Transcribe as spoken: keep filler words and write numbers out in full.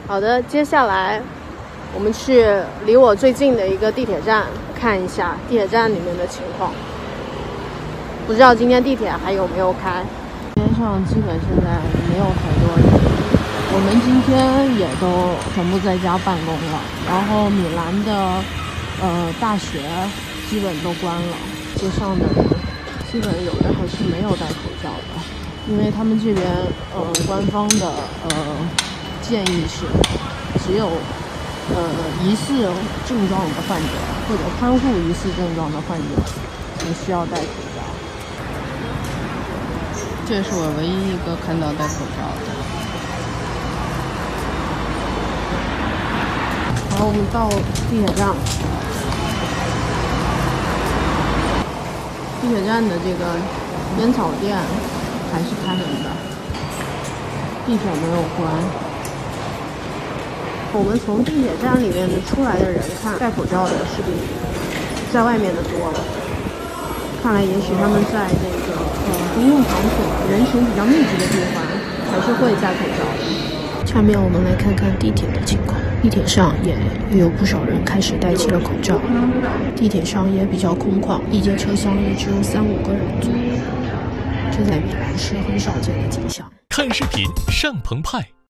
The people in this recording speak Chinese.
好的，接下来我们去离我最近的一个地铁站看一下地铁站里面的情况。不知道今天地铁还有没有开？街上基本现在没有太多人，我们今天也都全部在家办公了。然后米兰的呃大学基本都关了，街上的人基本有的还是没有戴口罩的，因为他们这边呃官方的呃建议是只有呃疑似症状的患者或者看护疑似症状的患者才需要戴口罩。 这是我唯一一个看到戴口罩的。 好，我们到地铁站。地铁站的这个烟草店还是开门的，地铁没有关。我们从地铁站里面的出来的人看，戴口罩的是比在外面的多了。看来也许他们在这个呃公共场所人群比较密集的地方还是会戴口罩的。下面我们来看看地铁的情况。地铁上也有不少人开始戴起了口罩，地铁上也比较空旷，一节车厢也只有三五个人左右，这在米兰是很少见的景象。 看视频上澎湃。